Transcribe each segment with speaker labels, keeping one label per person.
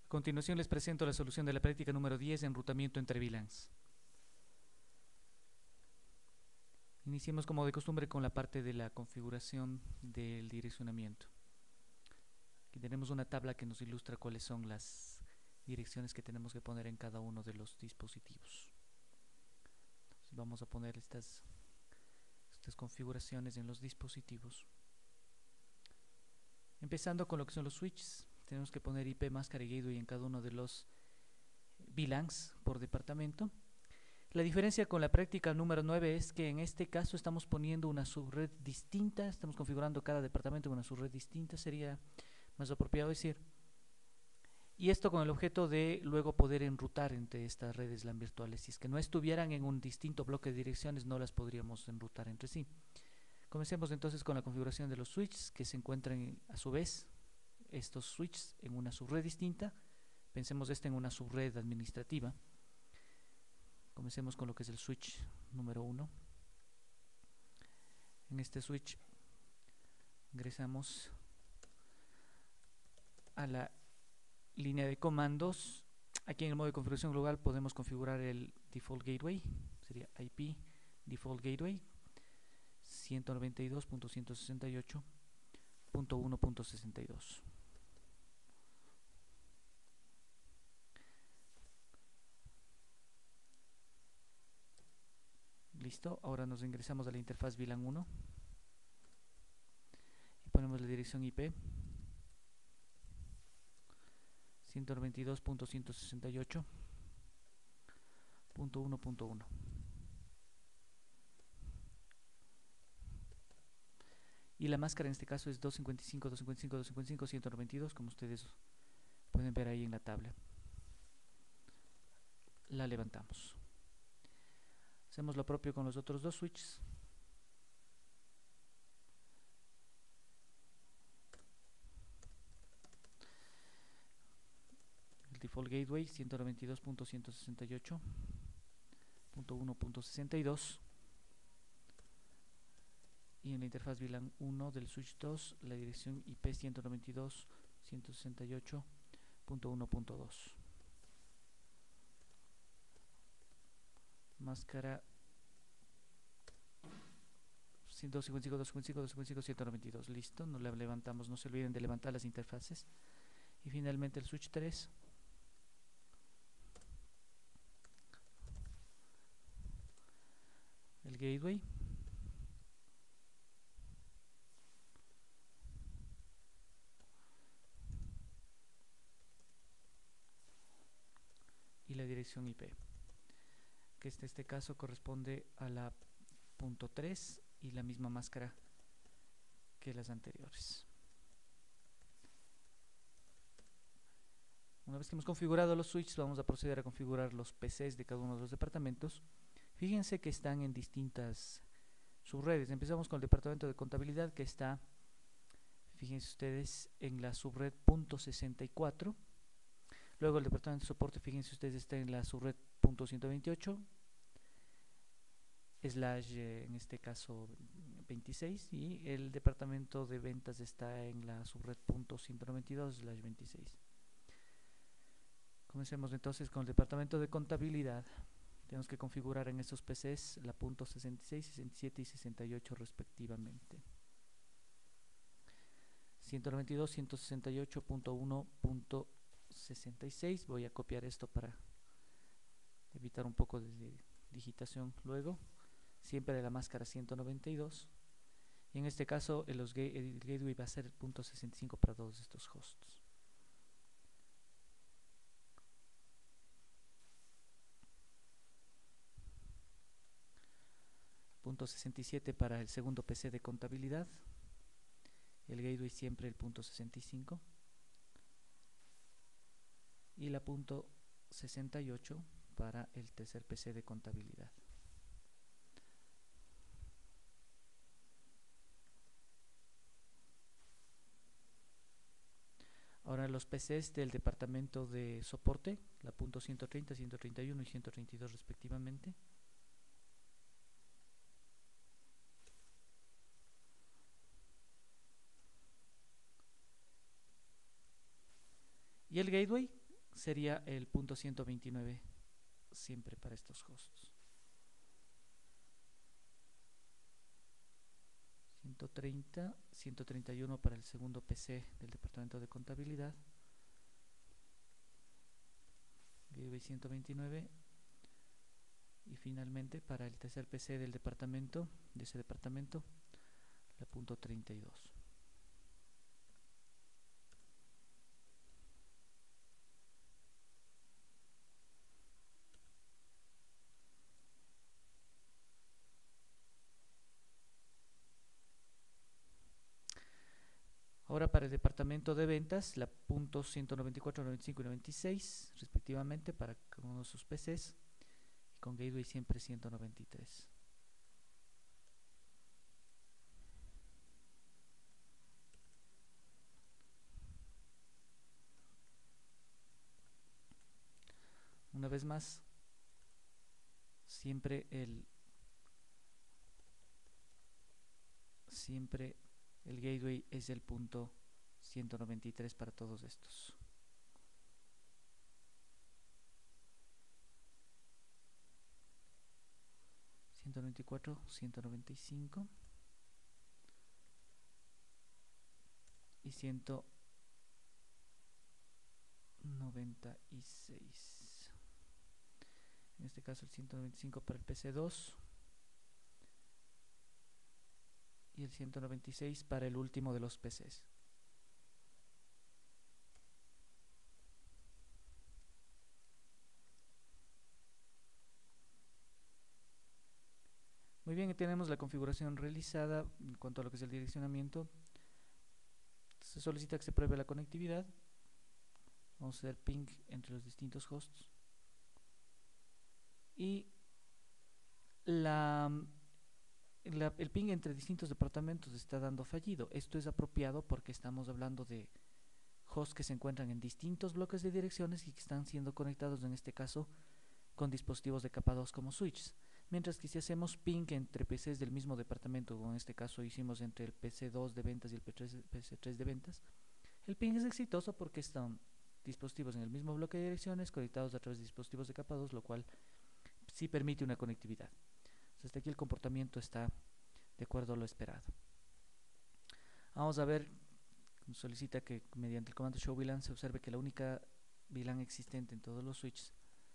Speaker 1: continuación les presento la solución de la práctica número 10 de enrutamiento entre VLANs. Iniciemos como de costumbre con la parte de la configuración del direccionamiento. Aquí tenemos una tabla que nos ilustra cuáles son las direcciones que tenemos que poner en cada uno de los dispositivos. Entonces vamos a poner estas configuraciones en los dispositivos. Empezando con lo que son los switches, tenemos que poner IP, máscara y gateway en cada uno de los VLANs por departamento. La diferencia con la práctica número 9 es que en este caso estamos poniendo una subred distinta, estamos configurando cada departamento en una subred distinta, sería más apropiado decir. Y esto con el objeto de luego poder enrutar entre estas redes LAN virtuales. Si es que no estuvieran en un distinto bloque de direcciones, no las podríamos enrutar entre sí. Comencemos entonces con la configuración de los switches que se encuentran a su vez estos switches en una subred distinta. Pensemos en una subred administrativa. Comencemos con lo que es el switch número 1. En este switch ingresamos a la línea de comandos. Aquí en el modo de configuración global podemos configurar el default gateway, sería IP default gateway 192.168.1.62. Listo, ahora nos ingresamos a la interfaz VLAN 1 y ponemos la dirección IP 192.168.1.1. Y la máscara en este caso es 255.255.255.192, como ustedes pueden ver ahí en la tabla. La levantamos. Hacemos lo propio con los otros dos switches. El default gateway 192.168.1.62. Y en la interfaz VLAN 1 del switch 2 la dirección IP 192.168.1.2. Máscara 255.255.255.192. Listo, no la levantamos, no se olviden de levantar las interfaces. Y finalmente el switch 3 el gateway y la dirección IP, que en este caso corresponde a la punto 3 y la misma máscara que las anteriores. Una vez que hemos configurado los switches, vamos a proceder a configurar los PCs de cada uno de los departamentos. Fíjense que están en distintas subredes. Empezamos con el departamento de contabilidad, que está, fíjense ustedes, en la subred .64. Luego el departamento de soporte, fíjense ustedes, está en la subred .128 slash en este caso 26, y el departamento de ventas está en la subred .192 slash 26. Comencemos entonces con el departamento de contabilidad. Tenemos que configurar en estos PCs la .66, 67 y 68 respectivamente. 192.168.1.66. Voy a copiar esto para evitar un poco de digitación luego. Siempre de la máscara 192. Y en este caso el gateway va a ser el .65 para todos estos hosts. .67 para el segundo PC de contabilidad. El gateway siempre el .65. Y la .68 para el tercer PC de contabilidad. Ahora los PCs del departamento de soporte, la .130, 131 y 132 respectivamente. Y el gateway sería el punto 129 siempre para estos hosts. 130, 131 para el segundo PC del departamento de contabilidad, gateway 129, y finalmente para el tercer PC del departamento, de ese departamento, la punto 32. Ahora para el departamento de ventas, la punto 194, 95 y 96 respectivamente para cada uno de sus PCs, y con gateway siempre 193. Una vez más, siempre el gateway es el punto 193 para todos estos. ...194, 195... y 196. En este caso el 195 para el PC2 y el 196 para el último de los PCs. Muy bien, tenemos la configuración realizada en cuanto a lo que es el direccionamiento. Se solicita que se pruebe la conectividad. Vamos a hacer ping entre los distintos hosts. Y el ping entre distintos departamentos está dando fallido. Esto es apropiado porque estamos hablando de hosts que se encuentran en distintos bloques de direcciones y que están siendo conectados, en este caso, con dispositivos de capa 2 como switches. Mientras que si hacemos ping entre PCs del mismo departamento, o en este caso hicimos entre el PC2 de ventas y el PC3 de ventas, el ping es exitoso porque están dispositivos en el mismo bloque de direcciones conectados a través de dispositivos de capa 2, lo cual sí permite una conectividad. Entonces, hasta aquí el comportamiento está de acuerdo a lo esperado. Vamos a ver, solicita que mediante el comando show VLAN se observe que la única VLAN existente en todos los switches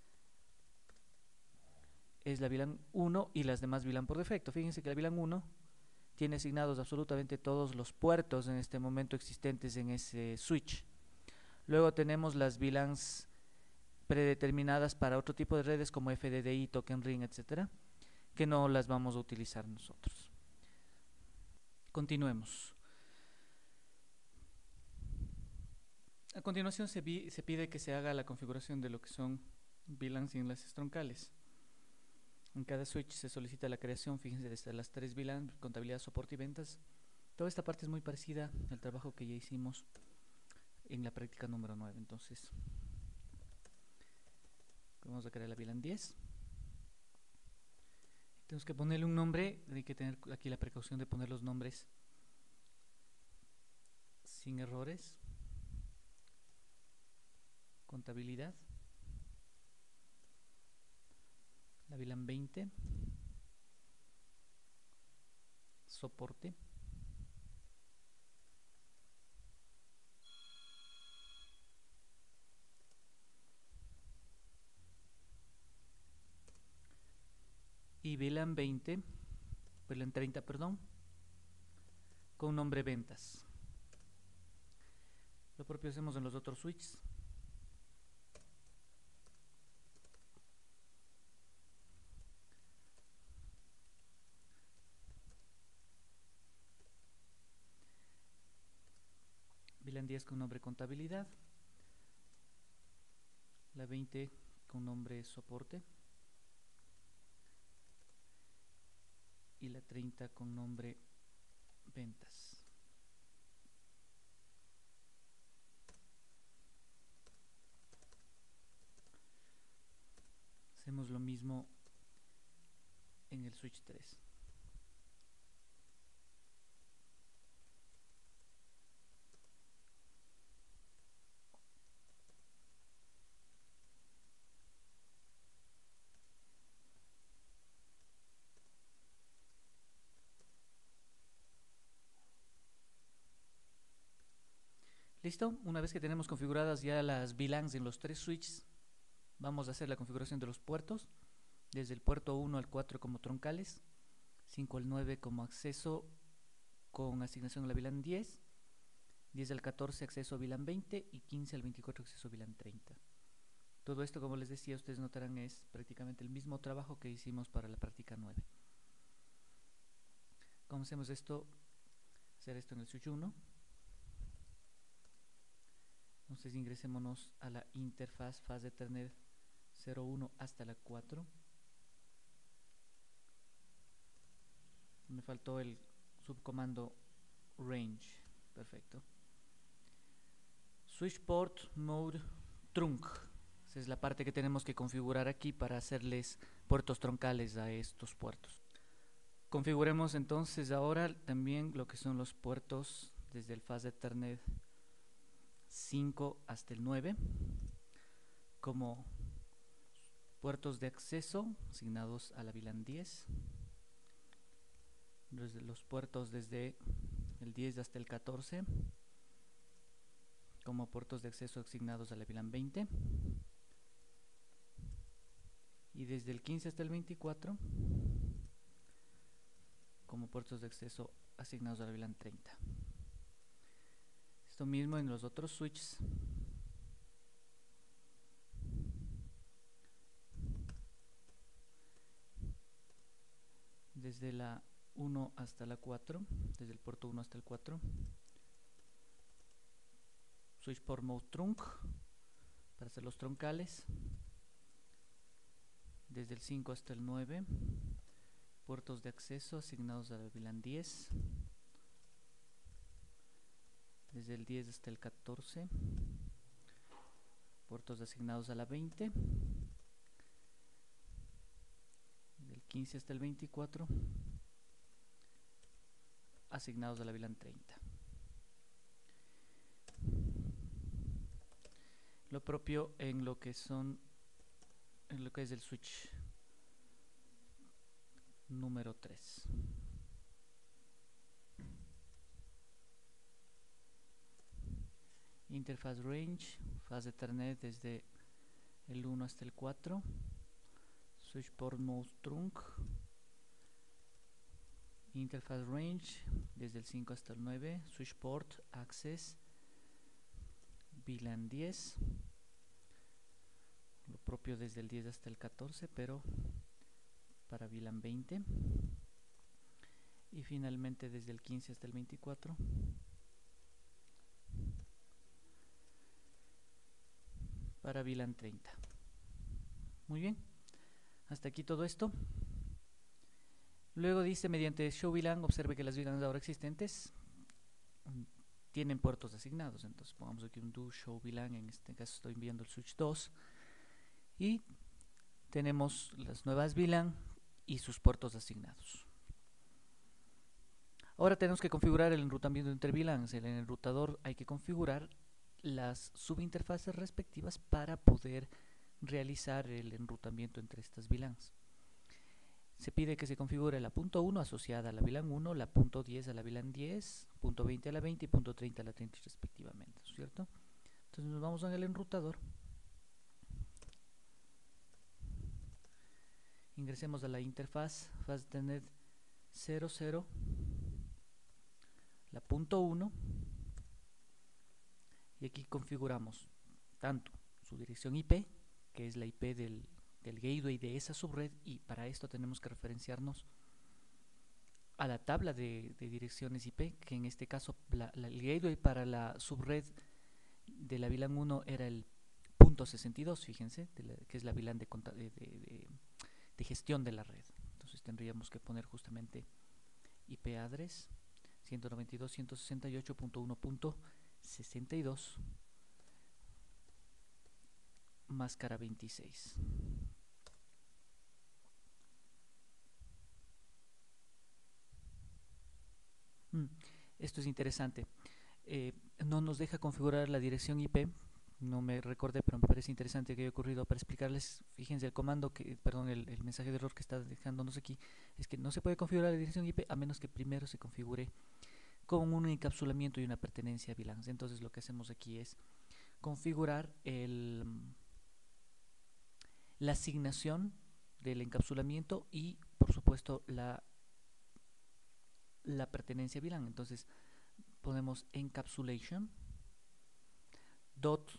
Speaker 1: es la VLAN 1 y las demás VLAN por defecto. Fíjense que la VLAN 1 tiene asignados absolutamente todos los puertos en este momento existentes en ese switch. Luego tenemos las VLANs predeterminadas para otro tipo de redes como FDDI, Token Ring, etcétera, que no las vamos a utilizar nosotros. Continuemos. A continuación se pide que se haga la configuración de lo que son VLANs y enlaces troncales. En cada switch se solicita la creación, fíjense, de las 3 VLAN, contabilidad, soporte y ventas. Toda esta parte es muy parecida al trabajo que ya hicimos en la práctica número 9. Entonces, vamos a crear la VLAN 10. Tenemos que ponerle un nombre, hay que tener aquí la precaución de poner los nombres sin errores. Contabilidad. La VLAN 20. Soporte. Y VLAN 20, VLAN 30, perdón, con nombre ventas. Lo propio hacemos en los otros switches. VLAN 10 con nombre contabilidad. La 20 con nombre soporte. Y la 30 con nombre ventas. Hacemos lo mismo en el switch 3. ¿Listo? Una vez que tenemos configuradas ya las VLANs en los 3 switches, vamos a hacer la configuración de los puertos, desde el puerto 1 al 4 como troncales, 5 al 9 como acceso con asignación a la VLAN 10, 10 al 14 acceso a VLAN 20 y 15 al 24 acceso a VLAN 30. Todo esto, como les decía, ustedes notarán es prácticamente el mismo trabajo que hicimos para la práctica 9. ¿Cómo hacemos esto? Hacer esto en el switch 1. Entonces ingresémonos a la interfaz faz de Ethernet 01 hasta la 4. Me faltó el subcomando range. Perfecto. Switch port mode trunk. Esa es la parte que tenemos que configurar aquí para hacerles puertos troncales a estos puertos. Configuremos entonces ahora también lo que son los puertos desde el faz de Ethernet 5 hasta el 9 como puertos de acceso asignados a la VLAN 10, desde los puertos desde el 10 hasta el 14 como puertos de acceso asignados a la VLAN 20 y desde el 15 hasta el 24 como puertos de acceso asignados a la VLAN 30. Esto mismo en los otros switches. Desde la 1 hasta la 4, desde el puerto 1 hasta el 4. Switch port mode trunk para hacer los troncales. Desde el 5 hasta el 9, puertos de acceso asignados a la VLAN 10. Desde el 10 hasta el 14, puertos asignados a la 20. Del 15 hasta el 24, asignados a la VLAN 30. Lo propio en lo que es el switch número 3. Interfaz range, faz de Ethernet desde el 1 hasta el 4. Switch port mode trunk. Interfaz range desde el 5 hasta el 9. Switch port access VLAN 10. Lo propio desde el 10 hasta el 14, pero para VLAN 20. Y finalmente desde el 15 hasta el 24 para VLAN 30. Muy bien, hasta aquí todo esto. Luego dice, mediante show VLAN, observe que las VLANs ahora existentes tienen puertos asignados. Entonces pongamos aquí un do show VLAN, en este caso estoy enviando el switch 2 y tenemos las nuevas VLAN y sus puertos asignados. Ahora tenemos que configurar el enrutamiento entre VLANs. En el enrutador hay que configurar las subinterfaces respectivas para poder realizar el enrutamiento entre estas VLANs. Se pide que se configure la punto 1 asociada a la VLAN 1, la punto 10 a la VLAN 10, punto 20 a la 20 y punto 30 a la 30 respectivamente, ¿cierto? Entonces nos vamos al enrutador. Ingresemos a la interfaz, faz de Ethernet 00, la punto 1, y aquí configuramos tanto su dirección IP, que es la IP del gateway de esa subred, y para esto tenemos que referenciarnos a la tabla de direcciones IP, que en este caso el gateway para la subred de la VLAN 1 era el punto 62, fíjense, que es la VLAN de gestión de la red. Entonces tendríamos que poner justamente IP address 192.168.1.62 máscara 26. Esto es interesante. No nos deja configurar la dirección IP. No me recordé, pero me parece interesante que haya ocurrido para explicarles. Fíjense, el comando el mensaje de error que está dejándonos aquí es que no se puede configurar la dirección IP a menos que primero se configure con un encapsulamiento y una pertenencia VLANs. Entonces lo que hacemos aquí es configurar la asignación del encapsulamiento y por supuesto la pertenencia VLAN. Entonces ponemos encapsulation dot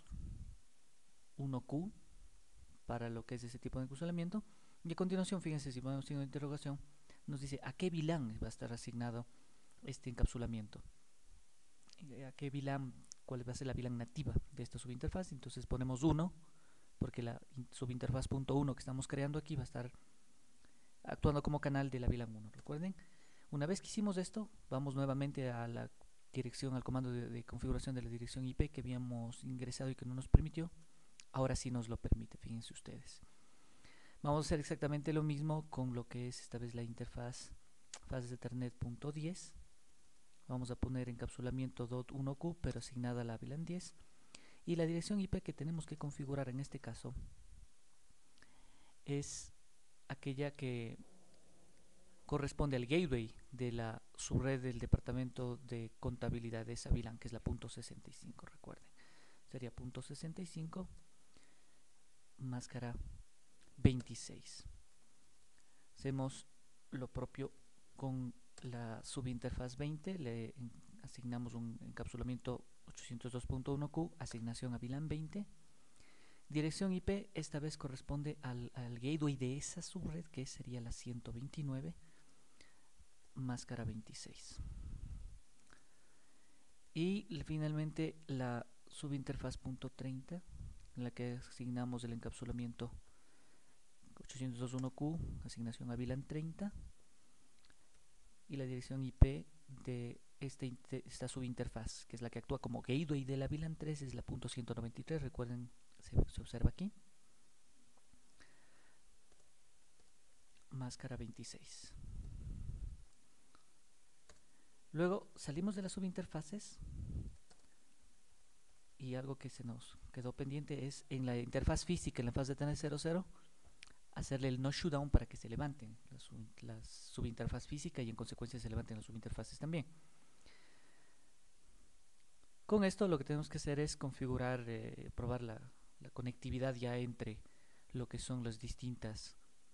Speaker 1: 1Q para lo que es ese tipo de encapsulamiento, y a continuación, fíjense, si ponemos signo de interrogación, nos dice a qué VLAN va a estar asignado este encapsulamiento, a qué VLAN, cuál va a ser la VLAN nativa de esta subinterfaz. Entonces ponemos 1 porque la subinterfaz.1 que estamos creando aquí va a estar actuando como canal de la VLAN 1. Recuerden, una vez que hicimos esto, vamos nuevamente a la dirección, al comando de configuración de la dirección IP que habíamos ingresado y que no nos permitió. Ahora sí nos lo permite, fíjense ustedes. Vamos a hacer exactamente lo mismo con lo que es esta vez la interfaz fases de Ethernet.10. Vamos a poner encapsulamiento .1Q pero asignada a la VLAN 10, y la dirección IP que tenemos que configurar en este caso es aquella que corresponde al gateway de la subred del departamento de contabilidad de esa VLAN, que es la .65, recuerden. Sería .65 máscara 26. Hacemos lo propio con la subinterfaz 20, le asignamos un encapsulamiento 802.1Q, asignación a VLAN 20. Dirección IP esta vez corresponde al gateway de esa subred, que sería la 129 máscara 26. Y finalmente la subinterfaz.30, en la que asignamos el encapsulamiento 802.1Q, asignación a VLAN 30, y la dirección IP de esta subinterfaz, que es la que actúa como gateway de la VLAN 3, es la .193, recuerden, se observa aquí, máscara 26. Luego salimos de las subinterfaces, y algo que se nos quedó pendiente es en la interfaz física, en la fase de Ethernet 00, hacerle el no shutdown para que se levanten la subinterfaz física y en consecuencia se levanten las subinterfaces también. Con esto lo que tenemos que hacer es configurar, probar la conectividad ya entre lo que son las distintas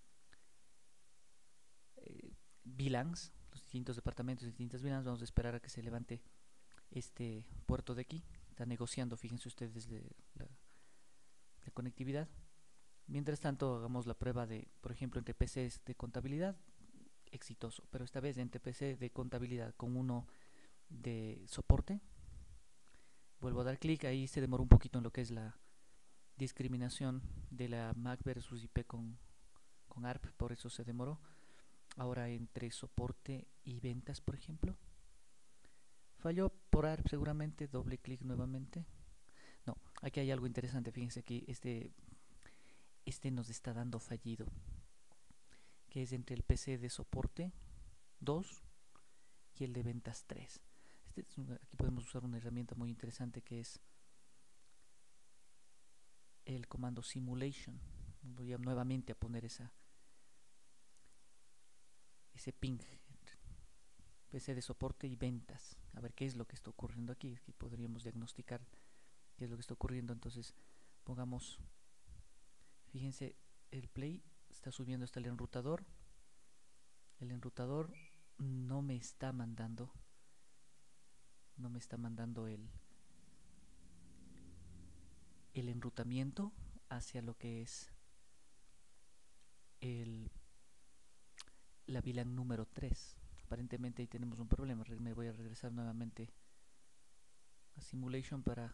Speaker 1: VLANs, los distintos departamentos, distintas VLANs. Vamos a esperar a que se levante este puerto de aquí. Está negociando, fíjense ustedes, la conectividad. Mientras tanto, hagamos la prueba de, por ejemplo, entre PCs de contabilidad, exitoso, pero esta vez entre PC de contabilidad con uno de soporte. Vuelvo a dar clic, ahí se demoró un poquito en lo que es la discriminación de la MAC versus IP con ARP, por eso se demoró. Ahora entre soporte y ventas, por ejemplo, falló por ARP seguramente, doble clic nuevamente. No, aquí hay algo interesante, fíjense aquí, este nos está dando fallido, que es entre el PC de soporte 2 y el de ventas 3. Aquí podemos usar una herramienta muy interesante que es el comando simulation. Voy a nuevamente a poner ese ping entre PC de soporte y ventas, a ver qué es lo que está ocurriendo aquí. Aquí podríamos diagnosticar qué es lo que está ocurriendo. Entonces pongamos, fíjense, el play está subiendo hasta el enrutador. El enrutador no me está mandando el enrutamiento hacia lo que es la VLAN número 3. Aparentemente ahí tenemos un problema. Me voy a regresar nuevamente a simulation para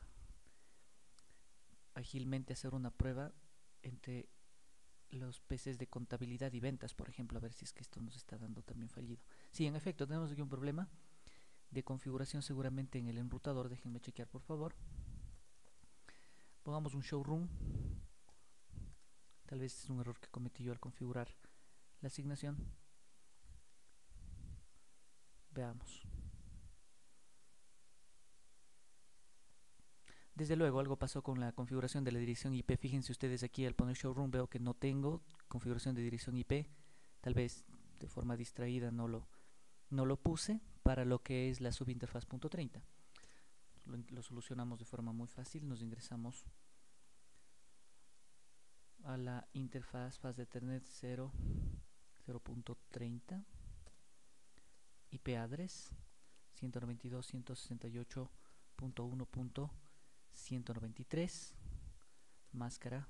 Speaker 1: ágilmente hacer una prueba entre los PCs de contabilidad y ventas, por ejemplo, a ver si es que esto nos está dando también fallido. Sí, en efecto, tenemos aquí un problema de configuración seguramente en el enrutador. Déjenme chequear, por favor. Pongamos un showroom. Tal vez es un error que cometí yo al configurar la asignación. Veamos. Desde luego algo pasó con la configuración de la dirección IP. Fíjense ustedes aquí, al poner showroom veo que no tengo configuración de dirección IP. Tal vez de forma distraída no lo no lo puse para lo que es la subinterfaz.30. Lo solucionamos de forma muy fácil. Nos ingresamos a la interfaz faz de Ethernet 0.30, IP address 192.168.1.193, máscara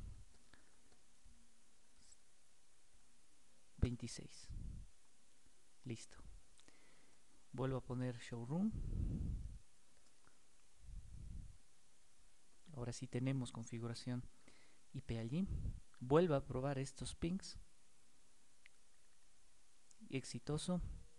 Speaker 1: 26. Listo. Vuelvo a poner showroom. Ahora sí tenemos configuración IP allí. Vuelvo a probar estos pings. Exitoso.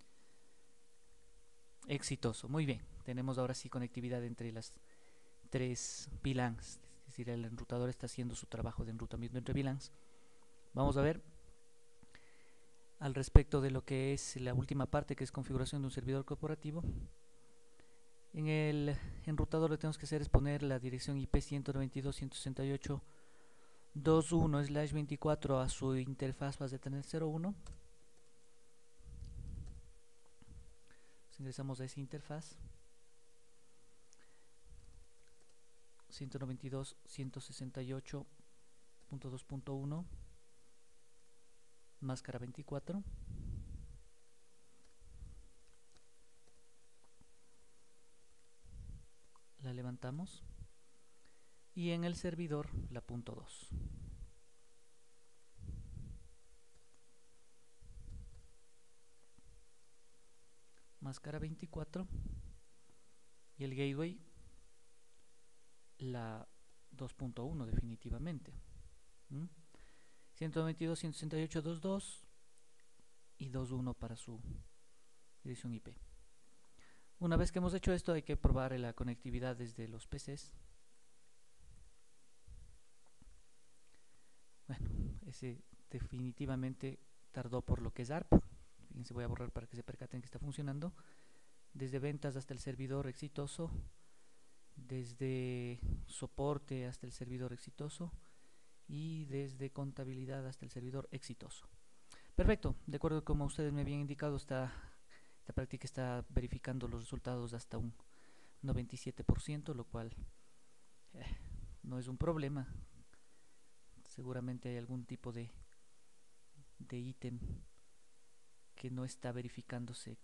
Speaker 1: Exitoso. Muy bien. Tenemos ahora sí conectividad entre las tres VLANs. Es decir, el enrutador está haciendo su trabajo de enrutamiento entre VLANs. Vamos a ver al respecto de lo que es la última parte, que es configuración de un servidor corporativo. En el enrutador lo que tenemos que hacer es poner la dirección IP 192.168.2.1/24 a su interfaz faz de Ethernet 01. Ingresamos a esa interfaz 192.168.2.1, máscara 24. La levantamos y en el servidor la punto 2. Máscara 24 y el gateway la 2.1 definitivamente. 192.168.2.2 y 2.1 para su dirección IP. Una vez que hemos hecho esto, hay que probar la conectividad desde los PCs. Bueno, ese definitivamente tardó por lo que es ARP. Fíjense, voy a borrar para que se percaten que está funcionando. Desde ventas hasta el servidor exitoso. Desde soporte hasta el servidor exitoso. Y desde contabilidad hasta el servidor exitoso. Perfecto, de acuerdo como ustedes me habían indicado, esta práctica está verificando los resultados hasta un 97%, lo cual no es un problema. Seguramente hay algún tipo de ítem que no está verificándose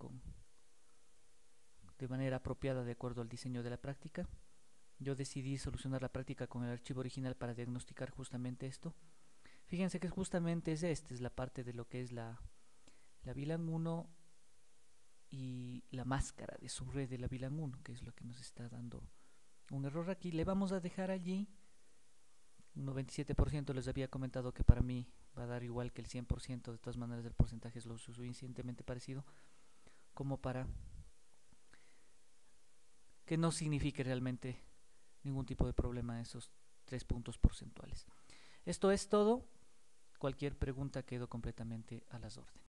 Speaker 1: de manera apropiada de acuerdo al diseño de la práctica. Yo decidí solucionar la práctica con el archivo original para diagnosticar justamente esto. Fíjense que justamente es la parte de lo que es la VLAN 1 y la máscara de su red de la VLAN 1, que es lo que nos está dando un error aquí. Le vamos a dejar allí un 97%. Les había comentado que para mí va a dar igual que el 100%. De todas maneras, el porcentaje es lo suficientemente parecido como para que no signifique realmente ningún tipo de problema esos 3 puntos porcentuales. Esto es todo. Cualquier pregunta quedo completamente a las órdenes.